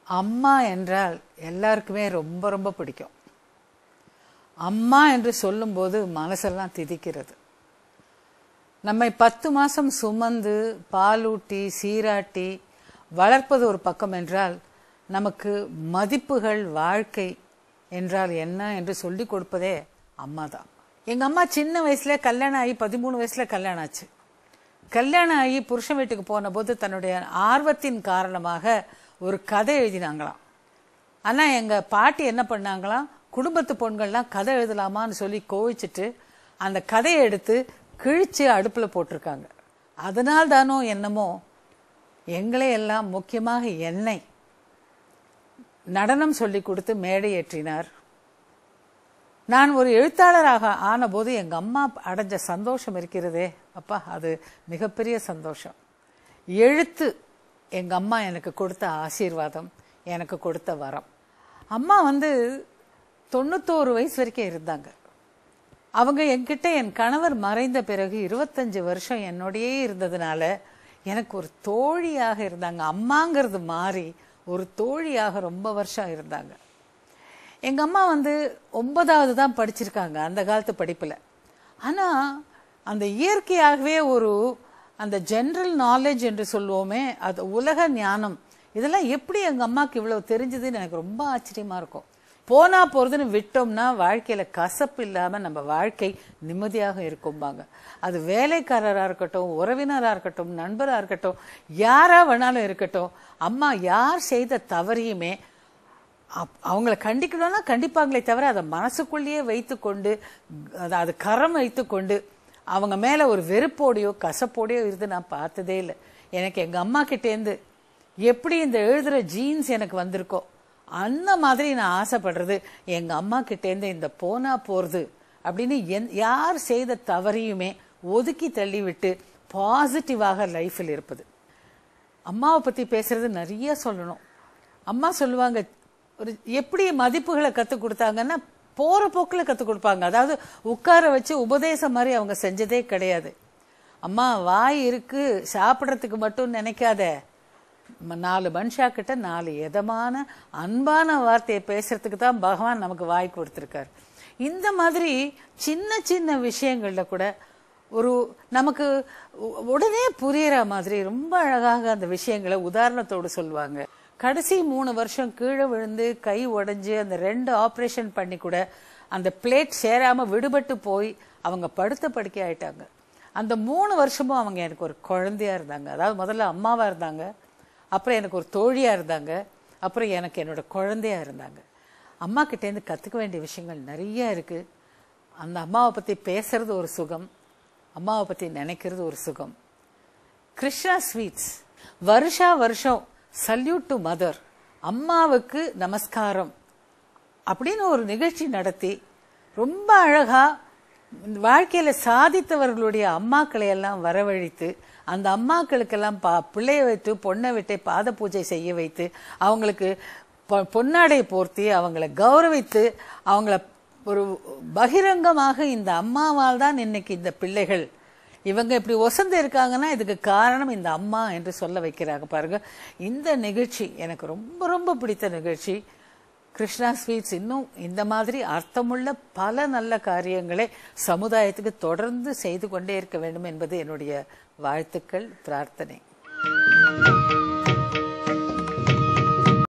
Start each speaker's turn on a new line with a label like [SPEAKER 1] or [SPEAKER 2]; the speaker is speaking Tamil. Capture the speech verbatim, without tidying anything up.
[SPEAKER 1] அம்மா என்றால் எல்லாருக்குமே ரொம்ப ரொம்ப பிடிக்கும். அம்மா என்று சொல்லும்போது மனசெல்லாம் திதிக்கிறது. நம்மை பத்து மாசம் சுமந்து பாலூட்டி சீராட்டி வளர்ப்பது ஒரு பக்கம் என்றால், நமக்கு மதிப்புகள் வாழ்க்கை என்றால் என்ன என்று சொல்லி கொடுப்பதே அம்மா தான். எங்க அம்மா சின்ன வயசுல கல்யாணம் ஆகி பதிமூணு வயசுல கல்யாணம் ஆச்சு. கல்யாணம் ஆகி புருஷன் வீட்டுக்கு போன போது தன்னுடைய ஆர்வத்தின் காரணமாக ஒரு கதை எழுதினாங்களாம். ஆனா எங்க பாட்டி என்ன பண்ணாங்களாம், குடும்பத்து பொண்கள்லாம் கதை எழுதலாமான்னு சொல்லி கோவிச்சுட்டு அந்த கதையை எடுத்து கிழிச்சு அடுப்புல போட்டிருக்காங்க. அதனால் தானோ என்னமோ எங்களை எல்லாம், முக்கியமாக என்னை, நடனம் சொல்லி கொடுத்து மேடை ஏற்றினார். நான் ஒரு எழுத்தாளராக ஆன போது எங்க அம்மா அடைஞ்ச சந்தோஷம் இருக்கிறதே அப்பா, அது மிகப்பெரிய சந்தோஷம். எழுத்து எங்க அம்மா எனக்கு கொடுத்த ஆசீர்வாதம், எனக்கு கொடுத்த வரம். அம்மா வந்து தொண்ணூத்தோரு வயசு வரைக்கும் இருந்தாங்க. அவங்க என்கிட்ட, என் கணவர் மறைந்த பிறகு இருபத்தஞ்சு வருஷம் என்னோடையே இருந்ததுனால எனக்கு ஒரு தோழியாக இருந்தாங்க. அம்மாங்கிறது மாறி ஒரு தோழியாக ரொம்ப வருஷம் இருந்தாங்க. எங்க அம்மா வந்து ஒன்பதாவது தான் படிச்சிருக்காங்க அந்த காலத்து படிப்புல. ஆனா அந்த இயற்கையாகவே ஒரு அந்த ஜெனரல் நாலேஜ் என்று சொல்லுவோமே, அது உலக ஞானம், இதெல்லாம் எப்படி எங்க அம்மாக்கு இவ்வளவு தெரிஞ்சதுன்னு எனக்கு ரொம்ப ஆச்சரியமா இருக்கும். போனா போறதுன்னு விட்டோம்னா வாழ்க்கையில கசப்பு இல்லாம நம்ம வாழ்க்கை நிம்மதியாக இருக்கும்பாங்க. அது வேலைக்காரரா இருக்கட்டும், உறவினரா இருக்கட்டும், நண்பரா இருக்கட்டும், யாரா வேணாலும் இருக்கட்டும், அம்மா யார் செய்த தவறையுமே அவங்கள கண்டிக்கணும்னா கண்டிப்பாங்களே தவிர அதை மனசுக்குள்ளேயே வைத்து கொண்டு, அது கரம் வைத்து கொண்டு அவங்க மேல ஒரு வெறுப்போடையோ கசப்போடையோ இருந்து நான் பார்த்ததே இல்லை. எனக்கு எங்க அம்மா கிட்டேருந்து எப்படி இந்த எழுதுற ஜீன்ஸ் எனக்கு வந்திருக்கோ அந்த மாதிரி நான் ஆசைப்படுறது எங்க அம்மா கிட்டேருந்து இந்த போனா போறது அப்படின்னு யார் செய்த தவறையுமே ஒதுக்கி தள்ளி விட்டு பாசிட்டிவாக லைஃபில் இருப்பது. அம்மாவை பத்தி பேசுறது நிறைய சொல்லணும். அம்மா சொல்லுவாங்க, ஒரு எப்படி மதிப்புகளை கற்றுக் கொடுத்தாங்கன்னா போற போக்குல கற்றுக் கொடுப்பாங்க. அதாவது உட்கார வச்சு உபதேசம் மாதிரி அவங்க செஞ்சதே கிடையாது. அம்மா வாய் இருக்கு சாப்பிட்றதுக்கு மட்டும் நினைக்காத, நாலு மனுஷா கிட்ட நாலு எதமான அன்பான வார்த்தையை பேசுறதுக்கு தான் பகவான் நமக்கு வாய் கொடுத்திருக்காரு. இந்த மாதிரி சின்ன சின்ன விஷயங்கள்ல கூட ஒரு நமக்கு உடனே புரியற மாதிரி ரொம்ப அழகாக அந்த விஷயங்களை உதாரணத்தோடு சொல்லுவாங்க. கடைசி மூணு வருஷம் கீழே விழுந்து கை உடைஞ்சு அந்த ரெண்டு ஆப்ரேஷன் பண்ணி கூட அந்த பிளேட் சேராம விடுபட்டு போய் அவங்க படுத்த படுக்கை ஆயிட்டாங்க. அந்த மூணு வருஷமும் அவங்க எனக்கு ஒரு குழந்தையா இருந்தாங்க. அதாவது முதல்ல அம்மாவா இருந்தாங்க, அப்புறம் எனக்கு ஒரு தோழியா இருந்தாங்க, அப்புறம் எனக்கு என்னோட குழந்தையா இருந்தாங்க. அம்மா கிட்டேருந்து கற்றுக்க வேண்டிய விஷயங்கள் நிறைய இருக்கு. அந்த அம்மாவை பற்றி பேசுறது ஒரு சுகம், அம்மாவை பற்றி நினைக்கிறது ஒரு சுகம். கிருஷ்ணா ஸ்வீட்ஸ் வருஷா வருஷம் சல்யூட் டு மதர், அம்மாவுக்கு நமஸ்காரம் அப்படின்னு ஒரு நிகழ்ச்சி நடத்தி ரொம்ப அழகா வாழ்க்கையில சாதித்தவர்களுடைய அம்மாக்களை எல்லாம் வரவழைத்து அந்த அம்மாக்களுக்கெல்லாம் பா பிள்ளைய வைத்து பொண்ணை விட்டு பாத பூஜை செய்ய வைத்து அவங்களுக்கு பொன்னாடை போர்த்தி அவங்களை கௌரவித்து அவங்கள ஒரு பகிரங்கமாக இந்த அம்மாவால் தான் இன்னைக்கு இந்த பிள்ளைகள் இவங்க இப்படி ஒசந்து இருக்காங்கன்னா இதுக்கு காரணம் இந்த அம்மா என்று சொல்ல வைக்கிறாங்க பாருங்க. இந்த நிகழ்ச்சி எனக்கு ரொம்ப ரொம்ப பிடித்த நிகழ்ச்சி. கிருஷ்ணா ஸ்வீட்ஸ் இன்னும் இந்த மாதிரி அர்த்தமுள்ள பல நல்ல காரியங்களை சமுதாயத்துக்கு தொடர்ந்து செய்து கொண்டே இருக்க வேண்டும் என்பது என்னுடைய வாழ்த்துக்கள், பிரார்த்தனை.